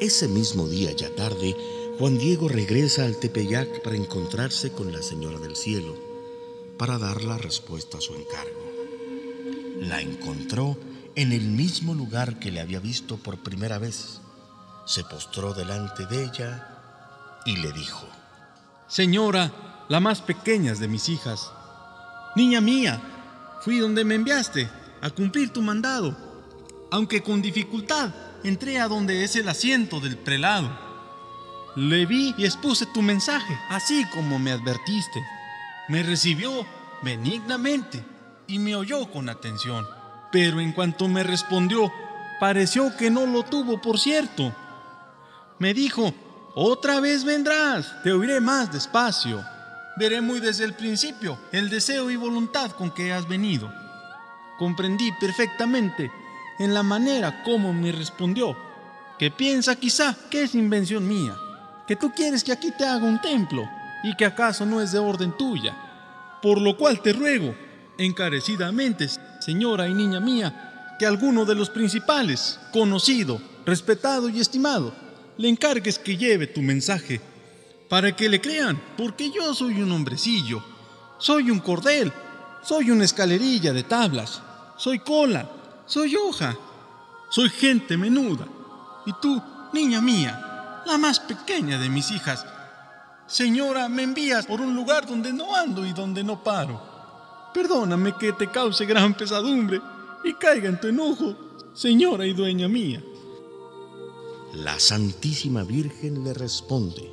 Ese mismo día, ya tarde, Juan Diego regresa al Tepeyac para encontrarse con la Señora del Cielo, para dar la respuesta a su encargo. La encontró en el mismo lugar que le había visto por primera vez. Se postró delante de ella y le dijo: Señora, la más pequeña de mis hijas, niña mía, fui donde me enviaste a cumplir tu mandado, aunque con dificultad entré a donde es el asiento del prelado. Le vi y expuse tu mensaje, así como me advertiste. Me recibió benignamente y me oyó con atención, pero en cuanto me respondió, pareció que no lo tuvo por cierto. Me dijo: otra vez vendrás, te oiré más despacio. Veré muy desde el principio el deseo y voluntad con que has venido. Comprendí perfectamente en la manera como me respondió, que piensa quizá que es invención mía, que tú quieres que aquí te haga un templo y que acaso no es de orden tuya. Por lo cual te ruego, encarecidamente, señora y niña mía, que alguno de los principales, conocido, respetado y estimado, le encargues que lleve tu mensaje, para que le crean, porque yo soy un hombrecillo, soy un cordel, soy una escalerilla de tablas, soy cola, soy hoja, soy gente menuda. Y tú, niña mía, la más pequeña de mis hijas, señora, me envías por un lugar donde no ando y donde no paro. Perdóname que te cause gran pesadumbre y caiga en tu enojo, señora y dueña mía. La Santísima Virgen le responde: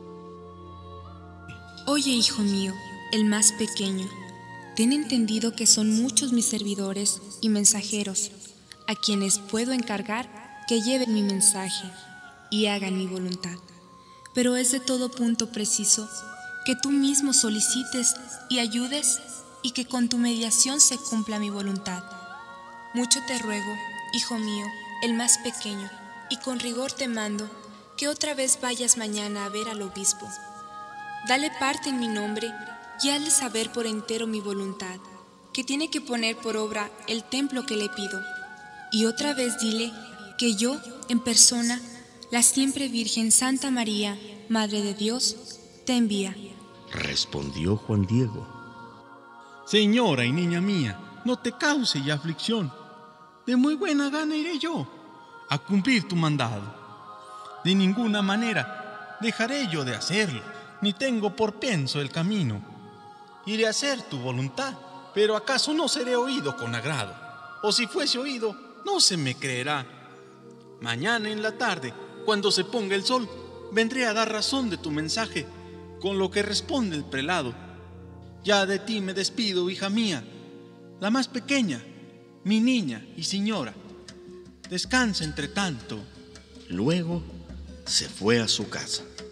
Oye, hijo mío, el más pequeño, ten entendido que son muchos mis servidores y mensajeros, a quienes puedo encargar que lleven mi mensaje y hagan mi voluntad. Pero es de todo punto preciso que tú mismo solicites y ayudes y que con tu mediación se cumpla mi voluntad. Mucho te ruego, hijo mío, el más pequeño, y con rigor te mando que otra vez vayas mañana a ver al obispo. Dale parte en mi nombre y hazle saber por entero mi voluntad, que tiene que poner por obra el templo que le pido. Y otra vez dile que yo, en persona, la siempre Virgen Santa María, Madre de Dios, te envía. Respondió Juan Diego: Señora y niña mía, no te cause ya aflicción. De muy buena gana iré yo a cumplir tu mandado. De ninguna manera dejaré yo de hacerlo, ni tengo por pienso el camino. Iré a hacer tu voluntad, pero acaso no seré oído con agrado, o si fuese oído, no se me creerá. Mañana en la tarde, cuando se ponga el sol, vendré a dar razón de tu mensaje, con lo que responde el prelado. Ya de ti me despido, hija mía, la más pequeña, mi niña y señora. Descansa entre tanto. Luego se fue a su casa.